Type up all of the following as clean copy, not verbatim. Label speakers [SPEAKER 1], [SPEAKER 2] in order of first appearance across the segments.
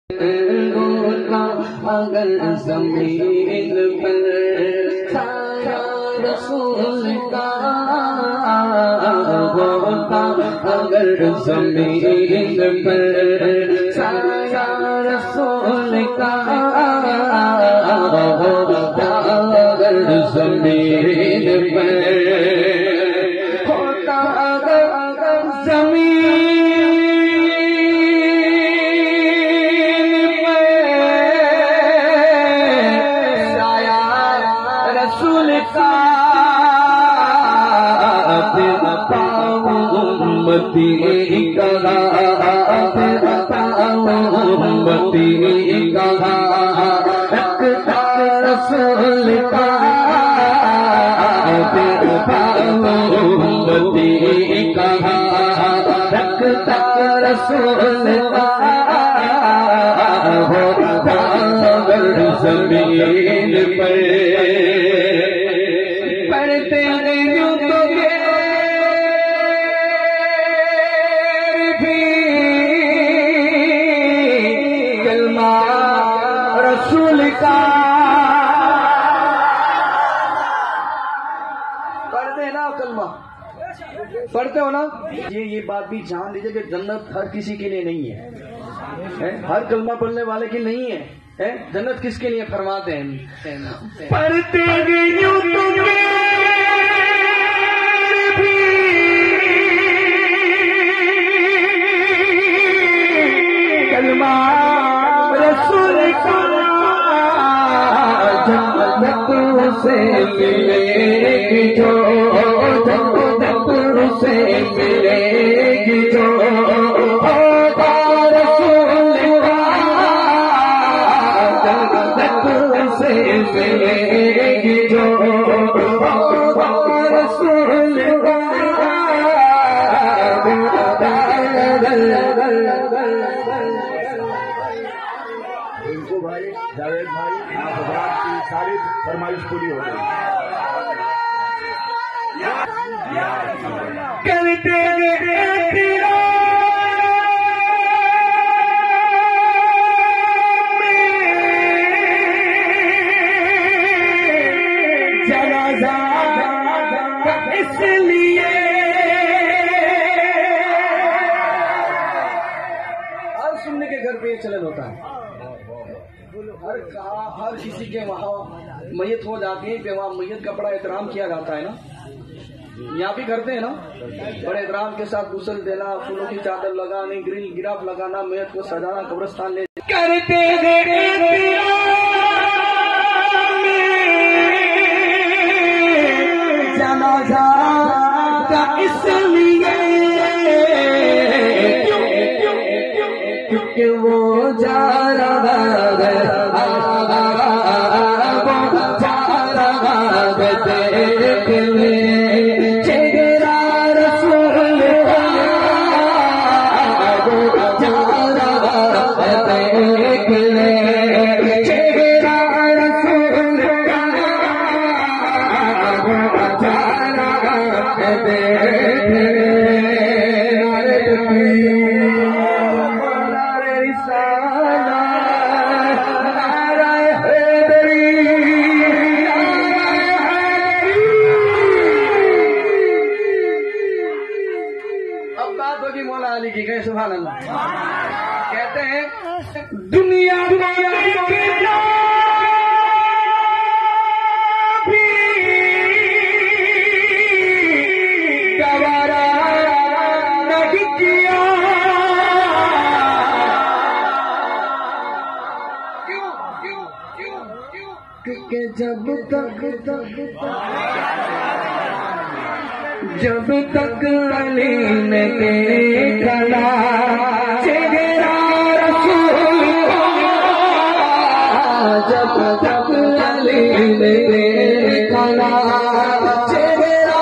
[SPEAKER 1] اگر زمین پر سایہ رسول کا ہوتا، اگر زمین پر سایہ رسول کا ہوتا، اگر زمین پر ہوتا، اگر زمین امتی کہا، امتی کہا، رسول کا امتی کہا، رسول کا ہوتا، اگر زمین پر پڑھتے ہیں یوں تو رسول کا پڑھتے ہیں نا کلمہ، پڑھتے ہو نا؟ یہ بات بھی جان لیجیے کہ جنت ہر کسی کے لیے نہیں ہے، ہر کلمہ پڑھنے والے کی نہیں ہے۔ جنت کس کے لیے فرماتے ہیں؟ پڑھتے ہیں یوں کلمہ رسول کا، جنت سے ملے گی جو، جنت سے ملے گی جو ہوگا رسول کا، جنت سے ملے گی جو ہوگا رسول کا۔ بھائی جاوید بھائی حضرات کی ساری فرمائش پوری ہو گئی۔ کرتے جنازہ اس لیے ہر سننے کے گھر پہ یہ چلن ہوتا ہے، ہر کسی کے وہاں میت ہو جاتی ہے کہ وہاں میت کا بڑا احترام کیا جاتا ہے نا، یہاں بھی کرتے ہیں نا، بڑے احترام کے ساتھ غسل دینا، پھولوں کی چادر لگانے، گرل گراف لگانا، میت کو سجانا، قبرستان لے کرتے ہیں جنازہ کا اس لیے کیونکہ وہ جا رہا ہے، سبحان اللہ کہتے ہیں دنیا گوارا نہیں کیا، کیونکہ جب تک علی نے دیکھا چہرہ رسول کا، جب تک علی نے دیکھا چہرہ،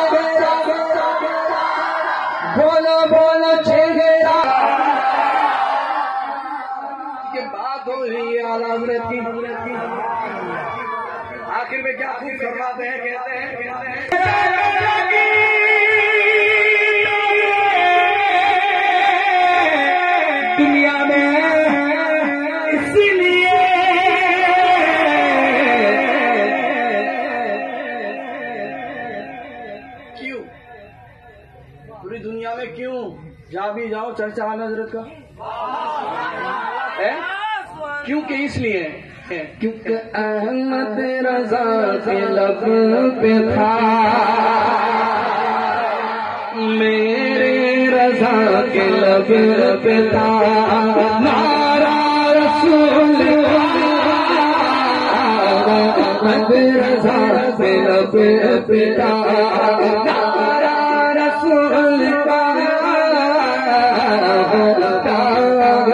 [SPEAKER 1] بولو بولو چہرہ کے بات ہو رہی ہے اعلیٰ حضرت کی، آخر میں کیا خوب فرماتے ہیں، کہتے ہیں دنیا میں اس میں کیوں جہاں بھی جاؤ چرچا آنا حضرت کا کیونکہ اس لیے کیونکہ احمد رضا کے لب پہ تھا میرے رضا کے لب پہ تھا نعرہ رسول احمد رضا کے لب پہ تھا نعرہ رسول کا